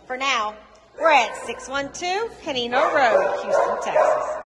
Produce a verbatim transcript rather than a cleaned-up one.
For now, we're at six one two Canino Road, Houston, Texas.